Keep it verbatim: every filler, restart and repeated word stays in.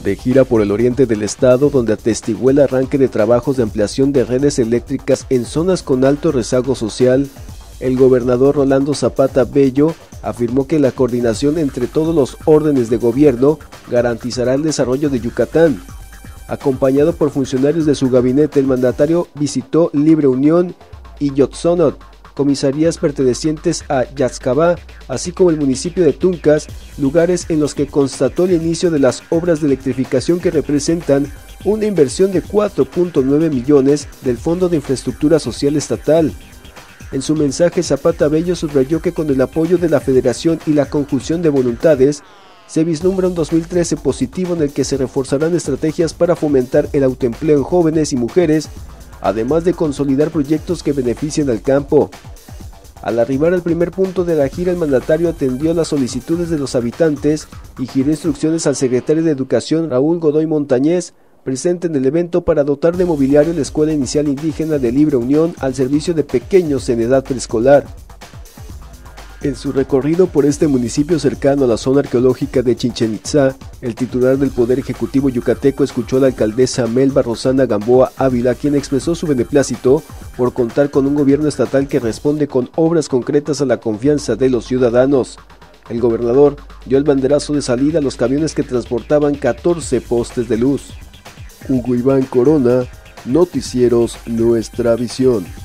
De gira por el oriente del estado, donde atestiguó el arranque de trabajos de ampliación de redes eléctricas en zonas con alto rezago social, el gobernador Rolando Zapata Bello afirmó que la coordinación entre todos los órdenes de gobierno garantizará el desarrollo de Yucatán. Acompañado por funcionarios de su gabinete, el mandatario visitó Libre Unión y Yotzonot, comisarías pertenecientes a Yaxcabá, así como el municipio de Tuncas, lugares en los que constató el inicio de las obras de electrificación que representan una inversión de cuatro punto nueve millones del Fondo de Infraestructura Social Estatal. En su mensaje, Zapata Bello subrayó que con el apoyo de la Federación y la conjunción de voluntades, se vislumbra un dos mil trece positivo en el que se reforzarán estrategias para fomentar el autoempleo en jóvenes y mujeres, además de consolidar proyectos que beneficien al campo. Al arribar al primer punto de la gira, el mandatario atendió las solicitudes de los habitantes y giró instrucciones al secretario de Educación, Raúl Godoy Montañez, presente en el evento, para dotar de mobiliario la Escuela Inicial Indígena de Libre Unión al servicio de pequeños en edad preescolar. En su recorrido por este municipio cercano a la zona arqueológica de Chichén Itzá, el titular del Poder Ejecutivo yucateco escuchó a la alcaldesa Melba Rosana Gamboa Ávila, quien expresó su beneplácito por contar con un gobierno estatal que responde con obras concretas a la confianza de los ciudadanos. El gobernador dio el banderazo de salida a los camiones que transportaban catorce postes de luz. Hugo Iván Corona, Noticieros Nuestra Visión.